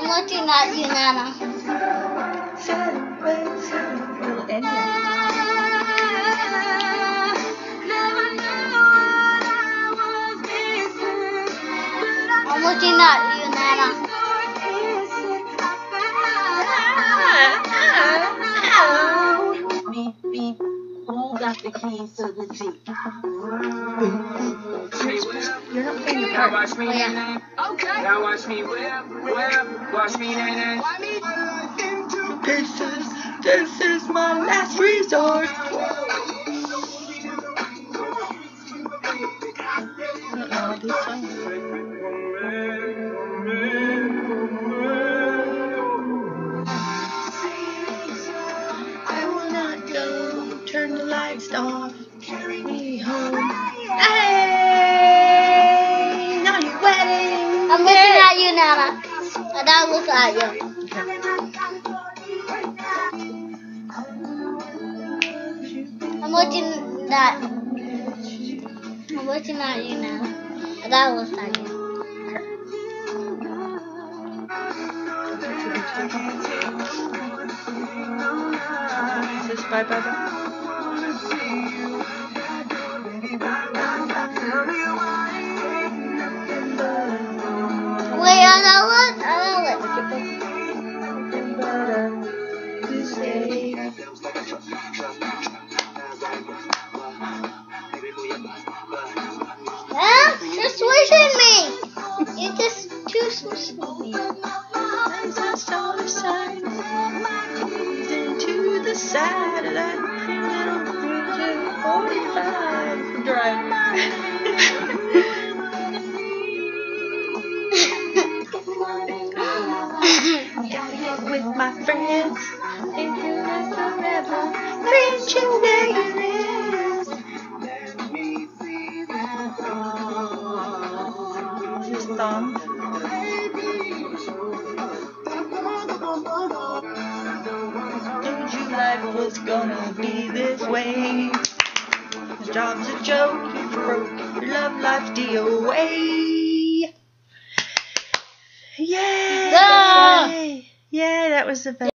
I'm looking at you, Nana. Little Enya. I'm looking at you, Nana. Beep, beep. Who got the keys to the Jeep? You're not playing your Now part. watch me, Oh, yeah. nay. Okay. Now watch me whip. Watch me, nay. This is my last resort. I don't know all these songs. I will not go. Turn the lights off. Carry me home. Hey, naughty wedding. I'm looking at you, Nana. And I look at you. I'm looking at you, Nana. And I look at you. Is this bye bye bye? Wait, I know it. Huh? You're swishing me. You're just too swishing me. Into the satellite. 45. Drive. Gotta get with my friends. Into the forever. Reaching where you live. Just thumb. Told you life was gonna be this way. The job's a joke, you broke your love life's DOA. Yeah, Ah! yeah, that was the best.